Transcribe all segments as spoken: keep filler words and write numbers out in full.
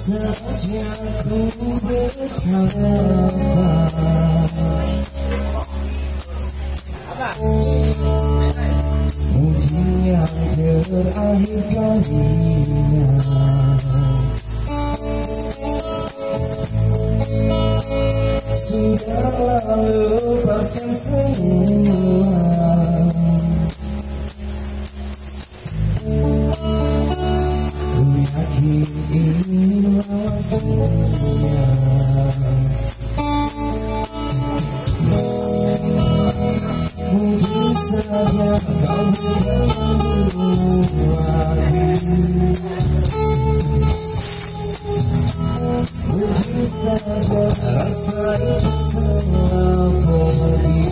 saja ku berharap mungkin yang terakhir kalinya. Sudahlah lepaskan semua, ku yakin inilah waktunya. Mungkin saja kau berkembang, mungkin saja rasa itu telah pergi.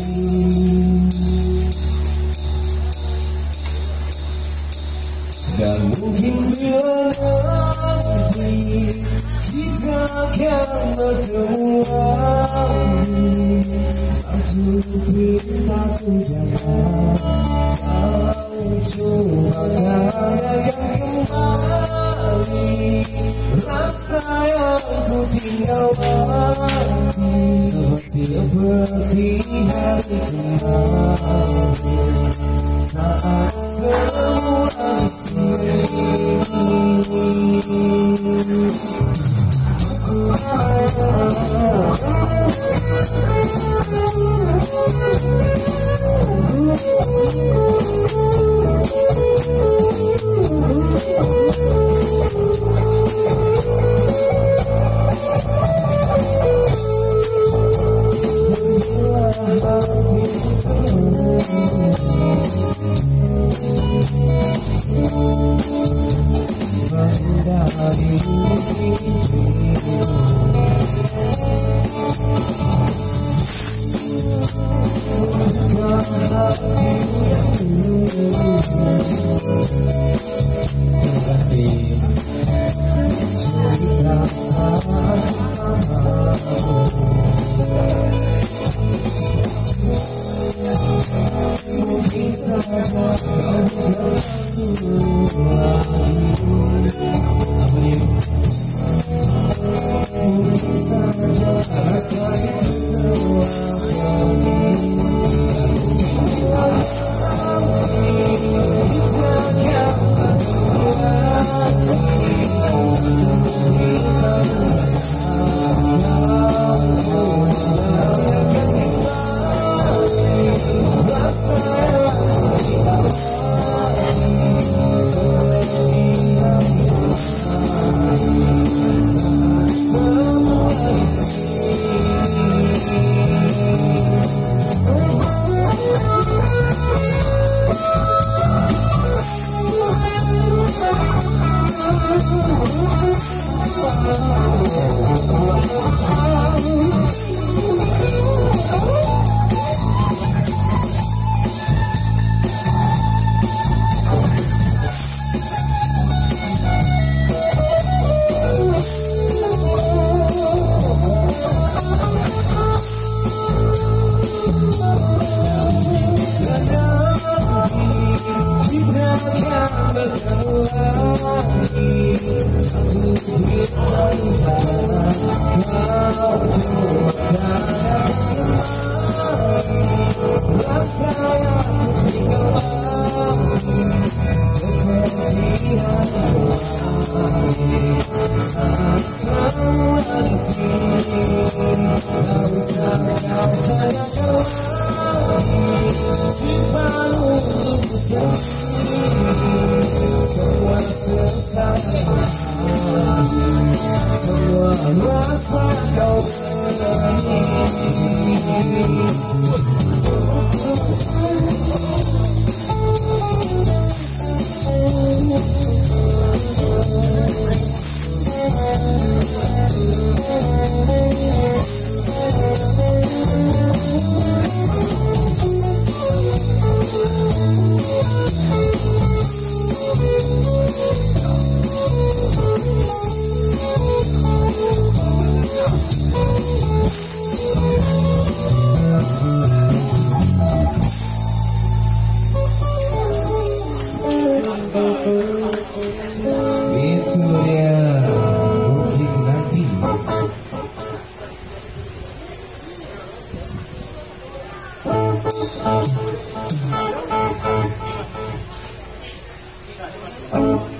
Dan mungkin bila nanti kita akan bertemu lagi, satu pintaku jangan kau coba katakan kembali rasa yang ku tinggal lagi, seperti hari kemarin saat semua di sini. Mungkin saja kau mungkin saja rasa itu semua selesai, semua rasa kau pergi. Itu dia Bukit Thank you.